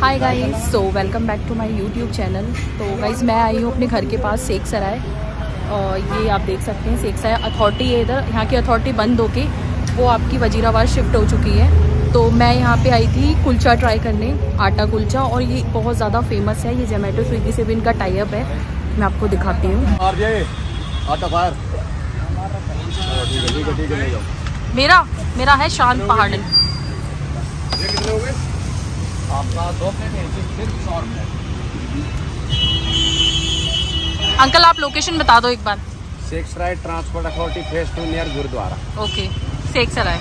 Hi guys, so welcome back to my YouTube channel. तो guys मैं आई हूँ अपने घर के पास सेख सराय, और ये आप देख सकते हैं सेख सराय अथॉरिटी है। इधर यहाँ की अथॉरिटी बंद होके वो आपकी वजीराबाद शिफ्ट हो चुकी है। तो मैं यहाँ पे आई थी कुलचा ट्राई करने, आटा कुलचा, और ये बहुत ज़्यादा फेमस है। ये जोमेटो स्विगी से भी इनका टाई अप है, मैं आपको दिखाती हूँ। मेरा है शान पहाड़न। आपका 2 प्लेट है, सिर्फ 100 रुपये। अंकल आप लोकेशन बता दो एक बार। Sheikh Sarai transport authority phase 2 near gurdwara. Okay, Sheikh Sarai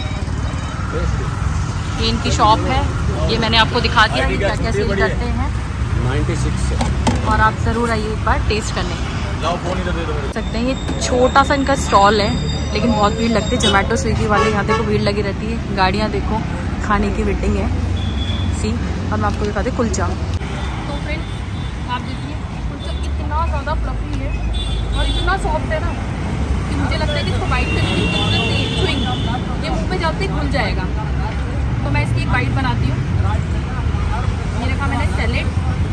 ये इनकी शॉप है। ये मैंने आपको दिखा दिया कि क्या क्या सेल करते हैं 96 से, और आप ज़रूर आइए एक बार टेस्ट करने। सकते हैं ये छोटा सा इनका स्टॉल है, लेकिन बहुत भीड़ लगती है। जोमेटो स्विगी वाले यहाँ देखो भीड़ लगी रहती है, गाड़ियाँ देखो, खाने की वेटिंग है। और मैं आपको दिखाती हूँ कुलचा। तो फ्रेंड्स आप देखिए, कुलचा इतना ज़्यादा फ्लफी है और इतना सॉफ्ट है ना कि मुझे लगता है कि इसको बाइट करने की जरूरत नहीं है। ये मुंह पे जाते ही खुल जाएगा। तो मैं इसकी एक बाइट बनाती हूँ। ये रखा मैंने सैलेड,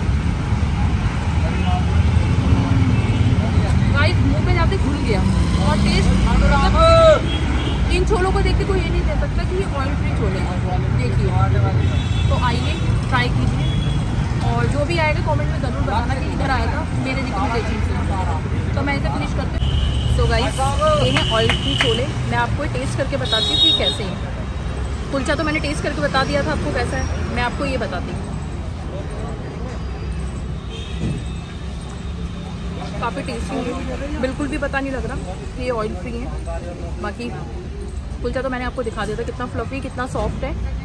गाइस मुंह पे जाते खुल गया। और टेस्ट इन छोलों को देख के कोई ये नहीं दे सकता कि ये ऑयल फ्री छोले हैं। देखिए, तो आइए ट्राई कीजिए, और जो भी आएगा कमेंट में ज़रूर बताना कि इधर आया था मेरे रिकमेंडेशन से। तो मैं इसे फिनिश करती हूँ। सो गाइस ये है ऑयल फ्री छोले। मैं आपको टेस्ट करके बताती हूँ कि कैसे हैं। कुलचा तो मैंने टेस्ट करके बता दिया था आपको कैसा है, मैं आपको ये बताती हूँ। काफ़ी टेस्टी है, बिल्कुल भी पता नहीं लग रहा ये ऑयल फ्री है। बाकी कुलचा तो मैंने आपको दिखा दिया था कितना फ्लफी, कितना सॉफ्ट है।